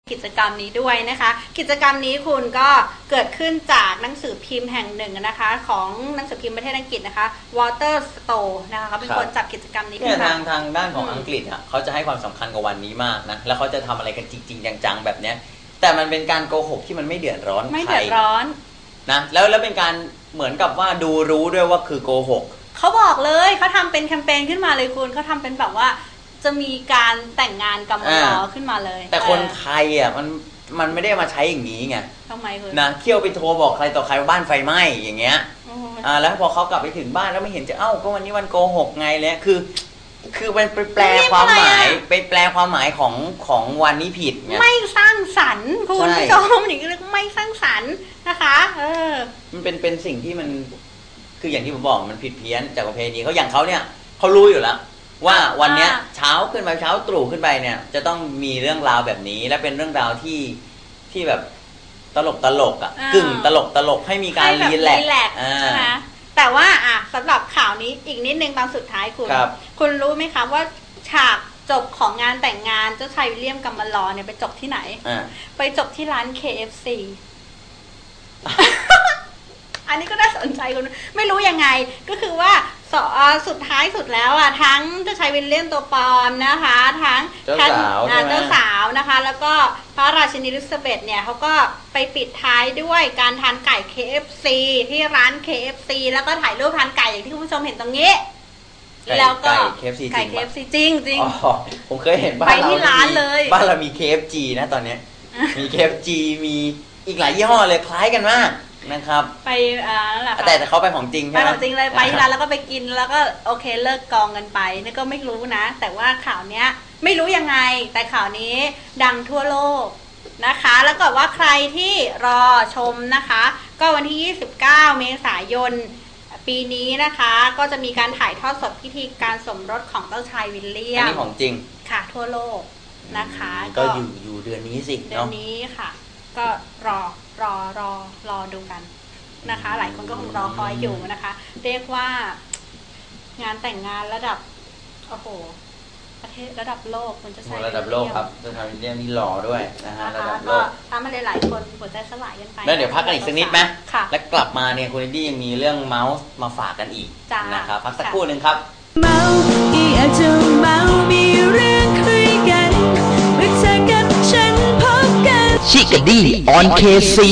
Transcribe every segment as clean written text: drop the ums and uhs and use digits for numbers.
กิจกรรมนี้ด้วยนะคะกิจกรรมนี้คุณก็เกิดขึ้นจากหนังสือพิมพ์แห่งหนึ่งนะคะของหนังสือพิมพ์ประเทศอังกฤษนะคะ Waterstone นะคะเขาเป็นคนจัดกิจกรรมนี้เนี่ยทางด้านของอังกฤษอ่ะเขาจะให้ความสำคัญกับวันนี้มากนะแล้วเขาจะทำอะไรกันจริงๆจังๆแบบเนี้ยแต่มันเป็นการโกหกที่มันไม่เดือดร้อนไม่เดือดร้อนนะแล้วเป็นการเหมือนกับว่าดูรู้ด้วยว่าคือโกหกเขาบอกเลยเขาทำเป็นแคมเปญขึ้นมาเลยคุณเขาทำเป็นแบบว่าจะมีการแต่งงานกำมะลอขึ้นมาเลยแต่คนไทยอ่ะมันไม่ได้มาใช้อย่างนี้ไงทำไมคุณนะเที่ยวไปโทรบอกใครต่อใครว่าบ้านไฟไหม้อย่างเงี้ยแล้วพอเขากลับไปถึงบ้านแล้วไม่เห็นจะก็วันนี้วันโกหกไงเลยคือมันไปแปลความหมายไปแปลความหมายของวันนี้ผิดไงไม่สร้างสรรค์คุณผู้ชมอย่างนี้เรียกไม่สร้างสรรค์นะคะมันเป็นสิ่งที่มันคืออย่างที่ผมบอกมันผิดเพี้ยนจากประเพณีเขาอย่างเขาเนี่ยเขารู้อยู่แล้วว่าวันเนี้ยเช้าขึ้นไปเช้าตรู่ขึ้นไปเนี่ยจะต้องมีเรื่องราวแบบนี้และเป็นเรื่องราวที่แบบตลกอ่ะกึ่งตลกให้มีการรีแลกซ์ใช่ไหมแต่ว่าสำหรับข่าวนี้อีกนิดนึงตอนสุดท้ายคุณรู้ไหมคะว่าฉากจบของงานแต่งงานเจ้าชายวิลเลียมกัมเบอร์ลอเนี่ยไปจบที่ไหนไปจบที่ร้าน KFC อันนี้ก็น่าสนใจคุณไม่รู้ยังไงก็คือว่าสุดท้ายสุดแล้วทั้งเจ้าชายวิลเลียมตัวปลอมนะคะทั้งเจ้าสาวนะคะแล้วก็พระราชินีอลิซาเบธเนี่ยเขาก็ไปปิดท้ายด้วยการทานไก่ KFC ที่ร้าน KFC แล้วก็ถ่ายรูปทานไก่อย่างที่คุณผู้ชมเห็นตรงนี้แล้วก็ไก่ KFC จริงผมเคยเห็นบ้านเราที่ร้านเลยบ้านเรามี KFC นะตอนนี้มี KFC มีอีกหลายยี่ห้อเลยคล้ายกันมากนะครับไปนั่นแหละแต่เขาไปของจริงใช่ไหมไปของจริงเลยไปที่ร้านแล้วก็ไปกินแล้วก็โอเคเลิกกองกันไปนี่ก็ไม่รู้นะแต่ว่าข่าวเนี้ยไม่รู้ยังไงแต่ข่าวนี้ดังทั่วโลกนะคะแล้วก็ว่าใครที่รอชมนะคะก็วันที่29เมษายนปีนี้นะคะก็จะมีการถ่ายทอดสดพิธีการสมรสของเจ้าชายวิลเลียมอันนี้ของจริงค่ะทั่วโลกนะคะก็อยู่เดือนนี้สิเดือนนี้ค่ะก็รอดูกันนะคะหลายคนก็คงรอคอยอยู่นะคะเรียกว่างานแต่งงานระดับโอ้โหประเทศระดับโลกคุณจะใช้ระดับโลกครับจะทำเรื่องนี้หล่อด้วยนะฮะระดับโลกทำมาหลายคนหัวใจสลายกันไปแล้วเดี๋ยวพักกันอีกสักนิดไหมแล้วกลับมาเนี่ยคุณดี้ยังมีเรื่องเมาส์มาฝากกันอีกนะครับพักสักครู่หนึ่งครับเมาอยากจะเมามีเรื่องคุยกันเมื่อเธอกับฉันพบกันชิคดี้ออนเคซี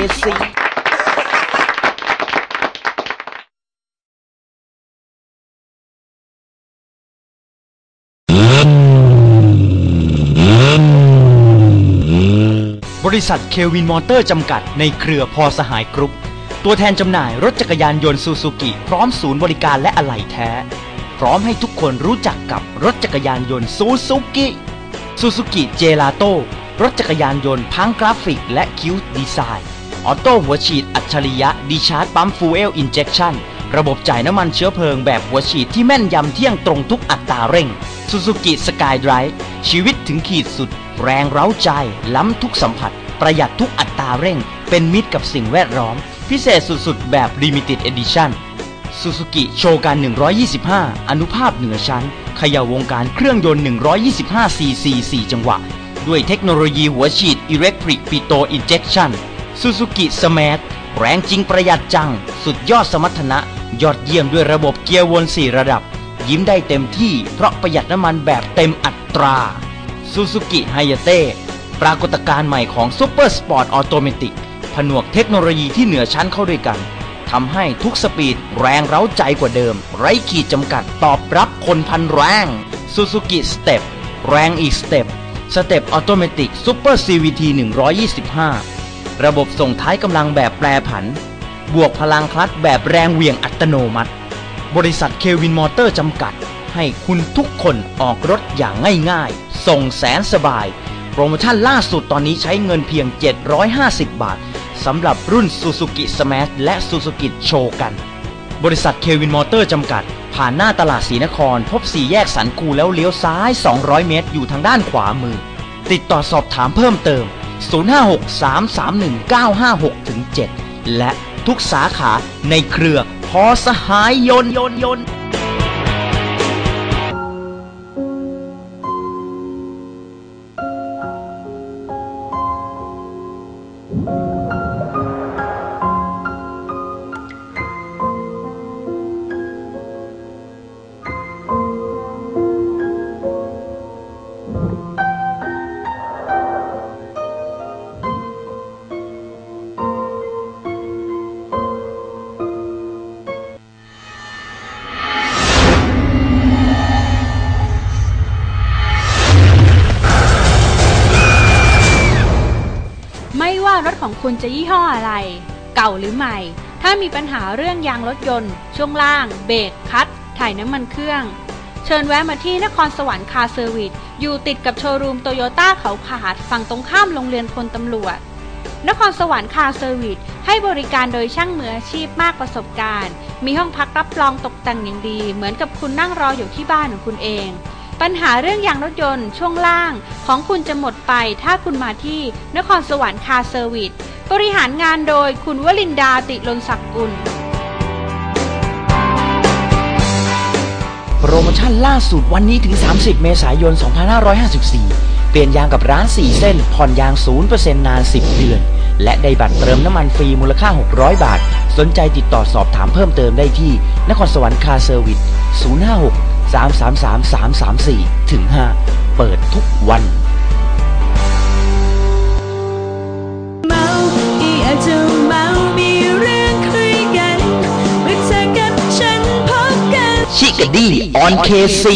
บริษัทเควินมอเตอร์จำกัดในเครือพอสหายกรุ๊ปตัวแทนจำหน่ายรถจักรยานยนต์ซูซูกิพร้อมศูนย์บริการและอะไหล่แท้พร้อมให้ทุกคนรู้จักกับรถจักรยานยนต์ซูซูกิเจลาโต้รถจักรยานยนต์พังกราฟิกและคิวดีไซน์ออโต้หัวฉีดอัจฉริยะดีชาร์จปั๊มฟูเอลอินเจคชั่นระบบจ่ายน้ำมันเชื้อเพลิงแบบหัวฉีดที่แม่นยำเที่ยงตรงทุกอัตราเร่งซูซูกิสกายไดรฟ์ชีวิตถึงขีดสุดแรงเร้าใจล้ำทุกสัมผัสประหยัดทุกอัตราเร่งเป็นมิตรกับสิ่งแวดล้อมพิเศษสุดๆแบบ Limited Edition ซูซูกิโชกัน125อนุภาพเหนือชั้นเขย่าวงการเครื่องยนต์125ซีซี4จังหวะด้วยเทคโนโลยีหัวฉีด Electric Pitot Injection ซูซูกิสมาร์ทแรงจริงประหยัดจังสุดยอดสมรรถนะยอดเยี่ยมด้วยระบบเกียร์วน4ระดับยิ้มได้เต็มที่เพราะประหยัดน้ำมันแบบเต็มอัตราซูซูกิไฮยาเต้ปรากฏการณ์ใหม่ของซุปเปอร์สปอร์ตออโตเมติกผนวกเทคโนโลยีที่เหนือชั้นเข้าด้วยกันทำให้ทุกสปีดแรงเร้าใจกว่าเดิมไร้ขีดจำกัดตอบรับคนพันแรงซูซูกิสเต็ปแรงอีกสเต็ปออโตเมติกซุปเปอร์ CVT 125ระบบส่งท้ายกำลังแบบแปรผันบวกพลังคลัตช์แบบแรงเหวี่ยงอัตโนมัติบริษัทเควินมอเตอร์จำกัดให้คุณทุกคนออกรถอย่างง่ายๆส่งแสนสบายโปรโมชั่นล่าสุดตอนนี้ใช้เงินเพียง750 บาทสำหรับรุ่น Suzuki Smash และ Suzuki Shogun บริษัทเควินมอเตอร์จำกัดผ่านหน้าตลาดศรีนครพบ4แยกสันกูแล้วเลี้ยวซ้าย200เมตรอยู่ทางด้านขวามือติดต่อสอบถามเพิ่มเติม056-331-956-7และทุกสาขาในเครือพอสหายยนต์ไม่ว่ารถของคุณจะยี่ห้ออะไรเก่าหรือใหม่ถ้ามีปัญหาเรื่องยางรถยนต์ช่วงล่างเบรกคลัตช์ถ่ายน้ำมันเครื่องเชิญแวะมาที่นครสวรรค์คาร์เซอร์วิสอยู่ติดกับโชว์รูมโตโยต้าเขาผาดฝั่งตรงข้ามโรงเรียนพลตำรวจนครสวรรค์คาร์เซอร์วิสให้บริการโดยช่างมืออาชีพมากประสบการณ์มีห้องพักรับรองตกแต่งอย่างดีเหมือนกับคุณนั่งรออยู่ที่บ้านของคุณเองปัญหาเรื่องยางรถยนต์ช่วงล่างของคุณจะหมดไปถ้าคุณมาที่นครสวรรค์คาร์เซอร์วิสบริหารงานโดยคุณวลินดาติลนศักดิ์กุลโปรโมชั่นล่าสุดวันนี้ถึง 30 เมษายน 2554 เปลี่ยนยางกับร้าน 4 เส้นผ่อนยาง 0% นาน 10 เดือน และได้บัตรเติมน้ำมันฟรีมูลค่า 600 บาท สนใจติดต่อสอบถามเพิ่มเติมได้ที่นครสวรรค์คาร์เซอร์วิส 056-333-334-5 เปิดทุกวันชิคกี้ออนเคซี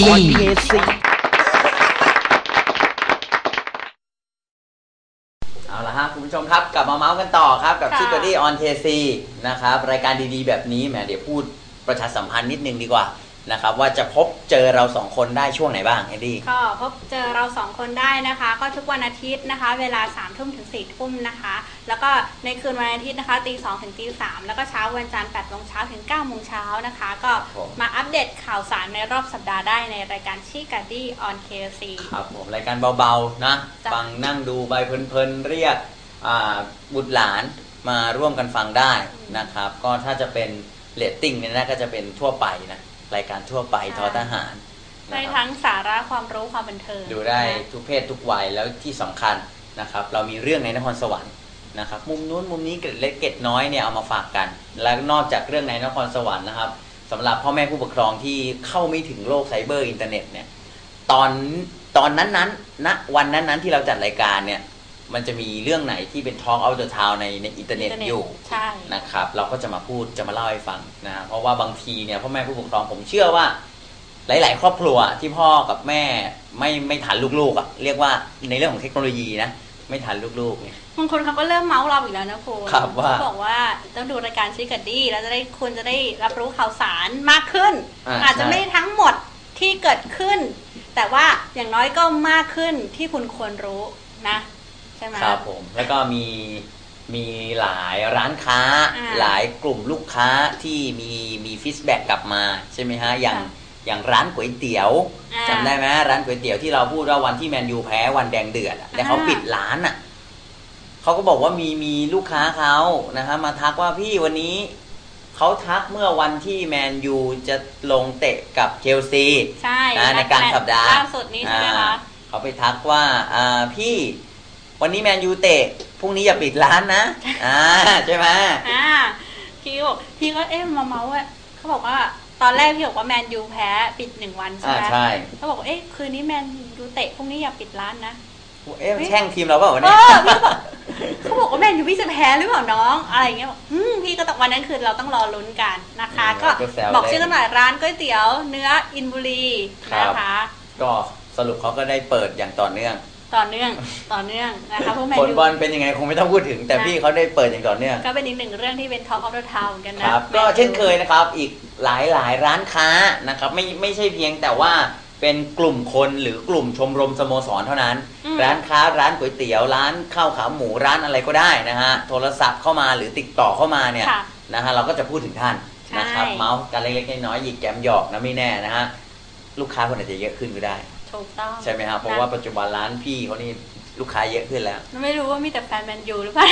เอาละฮะคุณผู้ชมครับกลับมาเมาส์กันต่อครับกับชิคกี้ออนเคซีนะครับรายการดีๆแบบนี้แหมเดี๋ยวพูดประชาสัมพันธ์นิดนึงดีกว่านะครับว่าจะพบเจอเราสองคนได้ช่วงไหนบ้างเอ็ดดี้ก็พบเจอเรา2คนได้นะคะก็ทุกวันอาทิตย์นะคะเวลา 3 ทุ่มถึง 4 ทุ่มนะคะแล้วก็ในคืนวันอาทิตย์นะคะตี 2 ถึงตี 3แล้วก็เช้าวันจันทร์ 8 โมงเช้าถึง 9 โมงเช้านะคะก็มาอัปเดตข่าวสารในรอบสัปดาห์ได้ในรายการชิคกี้ออนเคซีครับผมรายการเบาๆนะฟังนั่งดูใบเพลินๆเรียกบุตรหลานมาร่วมกันฟังได้นะครับก็ถ้าจะเป็นเรตติ้งเนี่ยนะก็จะเป็นทั่วไปนะรายการทั่วไปทอทหารได้ทั้งสาระความรู้ความบันเทิงดูได้ทุกเพศทุกวัยแล้วที่สำคัญนะครับเรามีเรื่องในนครสวรรค์นะครับมุมนู้นมุมนี้เกร็ดเล็กเกร็ดน้อยเนี่ยเอามาฝากกันแล้วนอกจากเรื่องในนครสวรรค์นะครับสำหรับพ่อแม่ผู้ปกครองที่เข้าไม่ถึงโลกไซเบอร์อินเทอร์เน็ตเนี่ยตอนนั้นณวันนั้นที่เราจัดรายการเนี่ยมันจะมีเรื่องไหนที่เป็น Talk Out the Town ในอินเทอร์เน็ตอยู่นะครับเราก็จะมาพูดจะมาเล่าให้ฟังนะเพราะว่าบางทีเนี่ยพ่อแม่ผู้ปกครองผมเชื่อว่าหลายๆครอบครัวที่พ่อกับแม่ไม่ทันลูกๆอ่ะเรียกว่าในเรื่องของเทคโนโลยีนะไม่ทันลูกๆเนี่ยบางคนเขาก็เริ่มเมาส์เราอีกแล้วนะคุณเขาบอกว่าต้องดูรายการชิคกี้แล้วคุณจะได้รับรู้ข่าวสารมากขึ้น อาจจะไม่ทั้งหมดที่เกิดขึ้นแต่ว่าอย่างน้อยก็มากขึ้นที่คุณควรรู้นะใช่ไหมครับผมแล้วก็มีหลายร้านค้าหลายกลุ่มลูกค้าที่มีฟีดแบ็กกลับมาใช่ไหมฮะอย่างร้านก๋วยเตี๋ยวจำได้ไหมร้านก๋วยเตี๋ยวที่เราพูดว่าวันที่แมนยูแพ้วันแดงเดือดแล้วเขาปิดร้านอ่ะเขาก็บอกว่ามีลูกค้าเขานะฮะมาทักว่าพี่วันนี้เขาทักเมื่อวันที่แมนยูจะลงเตะกับเชลซีในกลางสัปดาห์ล่าสุดนี้ใช่ไหมคะเขาไปทักว่าพี่วันนี้แมนยูเตะพรุ่งนี้อย่าปิดร้านนะใช่ไหมพี่ก็มาเมาว่าเขาบอกว่าตอนแรกพี่บอกว่าแมนยูแพ้ปิด1 วันใช่ไหมใช่เขาบอกคืนนี้แมนยูเตะพรุ่งนี้อย่าปิดร้านนะแช่งทีมเราเปล่าเนี่ยเขาบอกว่าแมนยูพี่จะแพ้หรือเปล่าน้องอะไรอย่างเงี้ยพี่ก็ต้องวันนั้นคือเราต้องรอลุ้นกันนะคะก็บอกชื่อกันหน่อยร้านก๋วยเตี๋ยวเนื้ออินบุรีนะคะก็สรุปเขาก็ได้เปิดอย่างต่อเนื่องนะคะพวกแมนยูผลบอลเป็นยังไงคงไม่ต้องพูดถึงแต่พี่เขาได้เปิดอย่างต่อเนื่องก็เป็นอีกหนึ่งเรื่องที่เป็น Talk of the Town กันนะครับก็เช่นเคยนะครับอีกหลายร้านค้านะครับไม่ใช่เพียงแต่ว่าเป็นกลุ่มคนหรือกลุ่มชมรมสโมสรเท่านั้นร้านค้าร้านก๋วยเตี๋ยวร้านข้าวขาหมูร้านอะไรก็ได้นะฮะโทรศัพท์เข้ามาหรือติดต่อเข้ามาเนี่ยนะฮะเราก็จะพูดถึงท่านนะครับเมาส์กันเล็กๆน้อยๆหยิกแกมหยอกนะไม่แน่นะฮะลูกค้าคนอาจจะเยอะขึ้นก็ได้ถูกต้องใช่ไหมครับเพราะว่าปัจจุบันร้านพี่เขานี่ลูกค้าเยอะขึ้นแล้วไม่รู้ว่ามีแต่แฟนแมนยูหรือเปล่า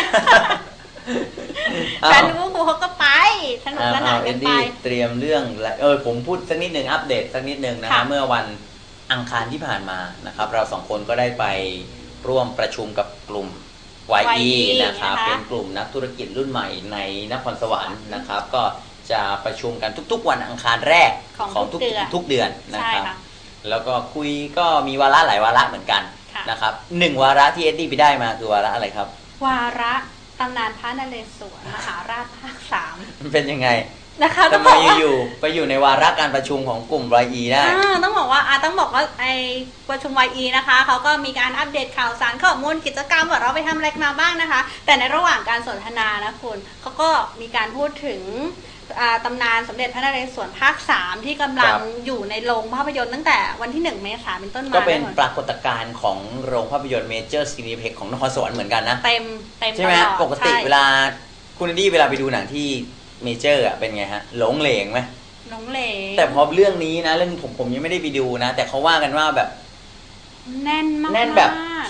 แฟนลิเวอร์พูลเขาก็ไปสนุกสนานกันไปเตรียมเรื่องผมพูดสักนิดหนึ่งอัปเดตสักนิดหนึ่งนะเมื่อวันอังคารที่ผ่านมานะครับเรา2 คนก็ได้ไปร่วมประชุมกับกลุ่ม YE นะครับเป็นกลุ่มนักธุรกิจรุ่นใหม่ในนครสวรรค์นะครับ ก็จะประชุมกันทุกๆวันอังคารแรกของทุกเดือนนะครับแล้วก็คุยก็มีวาระหลายวาระเหมือนกันนะครับ1วาระที่เอ็ดดี้ไปได้มาคือวาระอะไรครับวาระตำนานพระนเรศวรมหาราชภาค3 มันเป็นยังไงนะคะทำไมอยู่ไปอยู่ในวาระการประชุมของกลุ่ม YE ได้ต้องบอกว่าไอประชุม YE นะคะเขาก็มีการอัปเดตข่าวสารข้อมูลกิจกรรมว่าเราไปทำอะไรมาบ้างนะคะแต่ในระหว่างการสนทนานะคุณเขาก็มีการพูดถึงตำนานสมเด็จพระนเรศวรภาค3ที่กำลังอยู่ในโรงภาพยนตร์ตั้งแต่วันที่1 เมษายนเป็นต้นมาก็เป็นปรากฏการณ์ของโรงภาพยนตร์เมเจอร์ซีนิเพล็กซ์ของนครสวรรค์เหมือนกันนะเต็มใช่ไหมปกติเวลาคุณดี้เวลาไปดูหนังที่เมเจอร์เป็นไงฮะหลงเหลงไหมหลงเหลงแต่พอเรื่องนี้นะเรื่องผมยังไม่ได้ไปดูนะแต่เขาว่ากันว่าแบบแน่นมากแน่นแบบ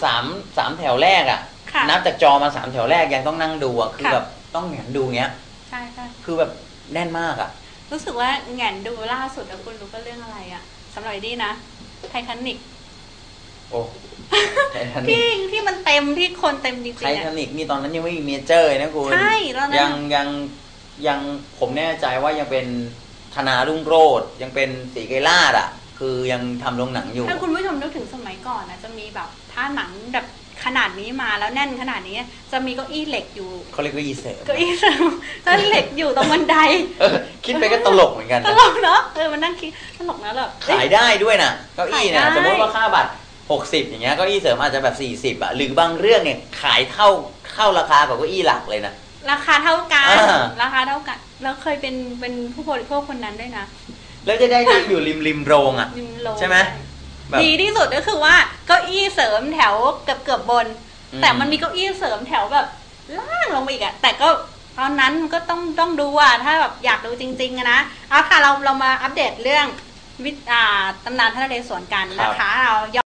3แถวแรกอ่ะนับจากจอมา3แถวแรกยังต้องนั่งดูอ่ะคือแบบต้องแหงนดูเงี้ยใช่คือแบบแน่นมากอ่ะรู้สึกว่าแหงนดูล่าสุดแล้วคุณรู้ก็เรื่องอะไรอ่ะสำหรับดี้นะไททานิคโอ้ที่มันเต็มที่คนเต็มจริงๆไททานิคนี่ตอนนั้นยังไม่มีเมเจอร์นะคุณใช่ยังผมแน่ใจว่ายังเป็นธนารุ่งโรจน์ยังเป็นศรีไกรลาศอ่ะคือยังทำโรงหนังอยู่ถ้าคุณผู้ชมนึกถึงสมัยก่อนนะจะมีแบบถ้าหนังแบบขนาดนี้มาแล้วแน่นขนาดนี้จะมีเก้าอี้เหล็กอยู่เขาเรียกเก้าอี้เสริมถ้าเหล็กอยู่ตรงบันไดคิดไปก็ตลกเหมือนกันตลกเนาะมันนั่งคิดตลกนะแบบขายได้ด้วยนะเก้าอี้เนี่ยสมมติว่าค่าบัตร60อย่างเงี้ยเก้าอี้เสริมอาจจะแบบ40อ่ะหรือบางเรื่องเนี่ยขายเท่าราคากับเก้าอี้หลักเลยนะราคาเท่ากันแล้วเคยเป็นผู้บริโภคคนนั้นด้วยนะแล้วจะได้นั่งอยู่ริมโรงอ่ะใช่ไหมดีที่สุดก็คือว่าเก้าอี้เสริมแถวเกือบบนแต่มันมีเก้าอี้เสริมแถวแบบล่างลงไปอีกอะแต่ก็ตอนนั้นก็ต้องดูอ่ะถ้าแบบอยากดูจริงๆนะเอาค่ะเรามาอัปเดตเรื่องตำนานพระนเรศวรกันนะคะเราย้อน